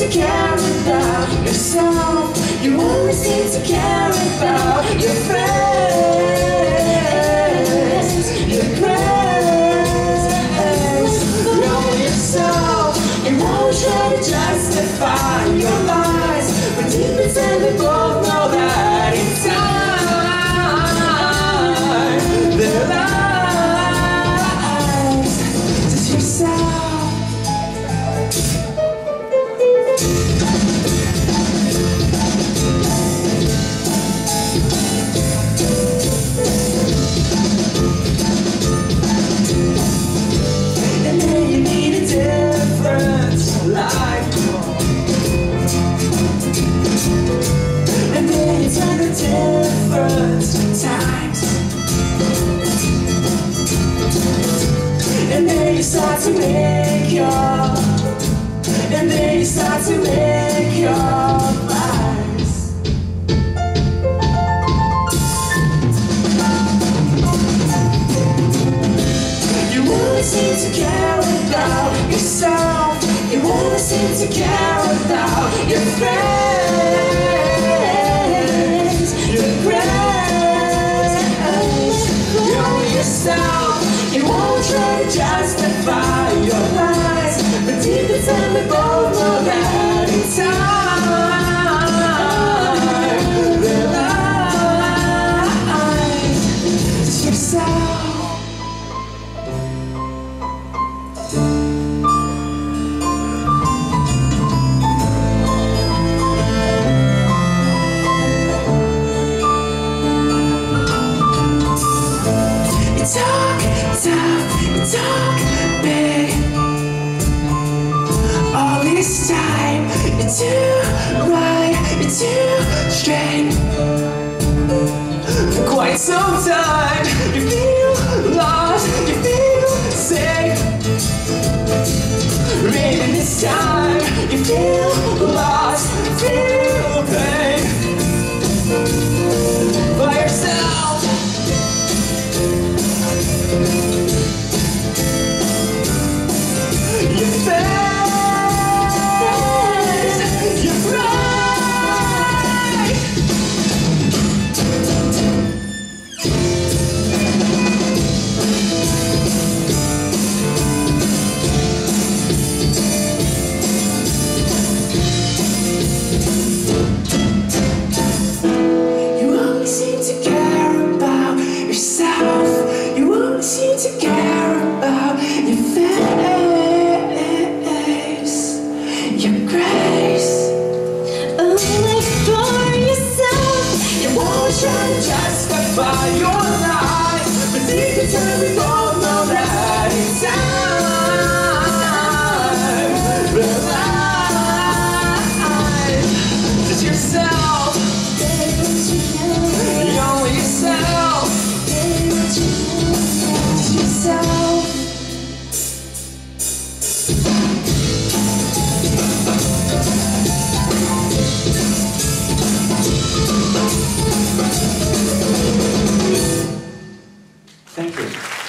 to care about yourself. You only seem to care about your friends, your friends. Know yourself. You won't try to justify your lies, but deep inside we both know that it's time. Their lies. Just yourself. Start to make your lies. You won't seem to care about yourself. You won't seem to care about your friends, your friends. You're yourself. You won't try to justify your lies, but deep inside we both know that it's time. Realize it's yourself. You talk tough, you talk big. All this time, you're too right, you're too straight. For quite some time, you feel lost, you feel safe. Maybe this time, you feel lost, feel pain. By yourself. Your face, your pride. You only seem to care about yourself. You only seem to care about your face, your grace. Explore yourself. You won't try to justify your lies, but deep inside we both know that it's time. Realize just yourself. You're only yourself. Just yourself. Thank you.